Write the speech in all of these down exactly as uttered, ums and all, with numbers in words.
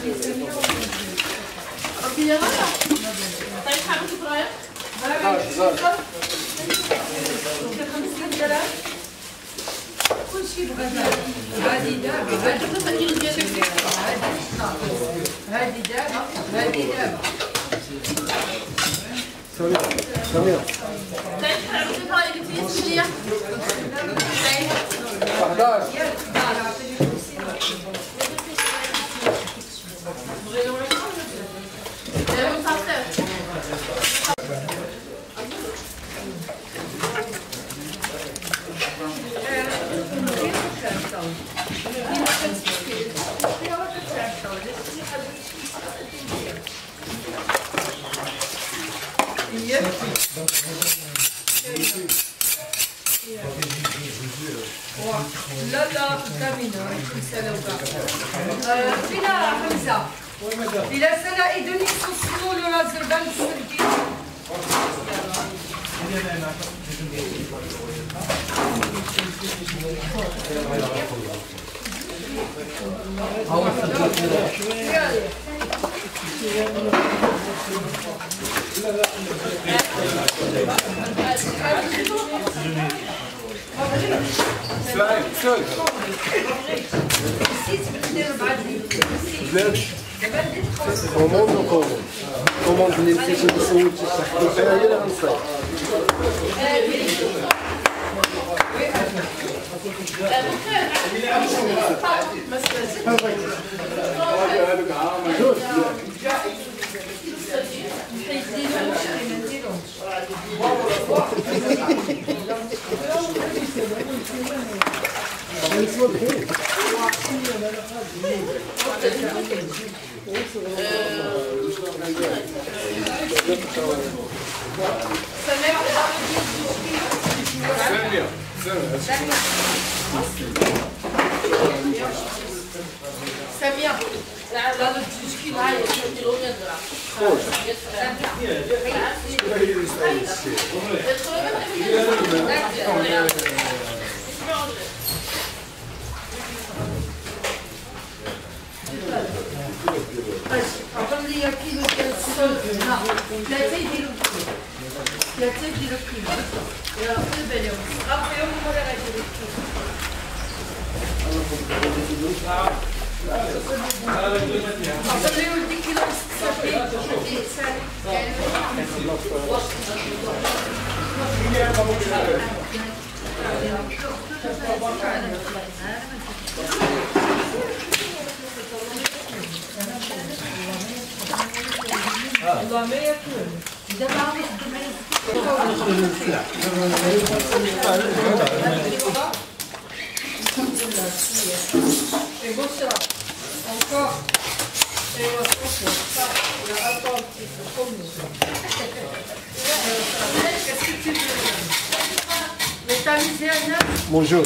ربي يا غلا طيب حابة تبغايا؟ خمسة آلاف كلشي بغا هادي دابا هادي التقييم ديالك هادي دابا هادي دابا سميرة سميرة طيب حابة تبغايا قلتي شنيا؟ أحداش لا لا كامينة سنة فينا حمزة إلى سنة إدوني سوسنو لو زربان سلكي سلام سلام بلاد كوموند وكوموند كوموند اللي مشيتي سولتي صحتي فيها هي اللي غنصايب سامية لا لا جوج كيلو هاي كيلو يدرا عطم لي كيلو ديال الصوت ثلاثة يديروا كيلو ثلاثة يديروا كيلو يا قلب اليوم غطي يوم ولا غيديروا كيلو عطم لي ولدي كيلو والله ما ياكل إذا ما عم يخدم Bonjour.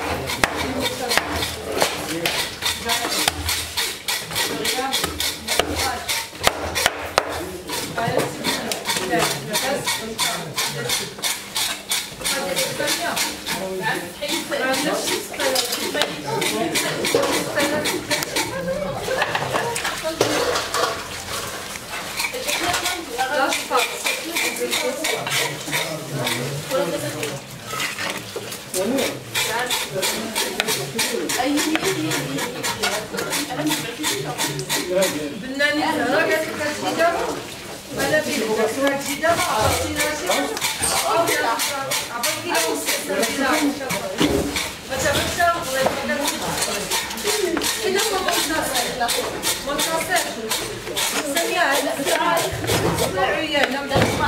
بناني زهرة قالت لك هادشي دابا مالا بيه هادشي دابا عرفتينا شي حاجة عرفتي ما تبغيش بغيت كنا ما ما نتصلش سامية هذا لا عيان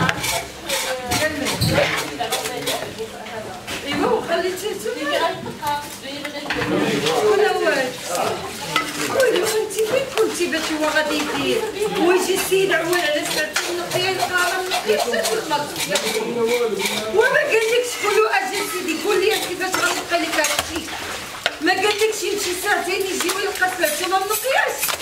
ايوا وخليتي ولا والو قولوا انت فين كنتي باش هو غادي يدير ويجي السيد عوال على سبعة النقيه القرار النقيه حتى المغرب وما قالكش قولوا اجي سيدي قول لي كيفاش غنقي لك هادشي ما قالكش يمشي ساعتين يجي ويلقى ثلاثه ما منقياش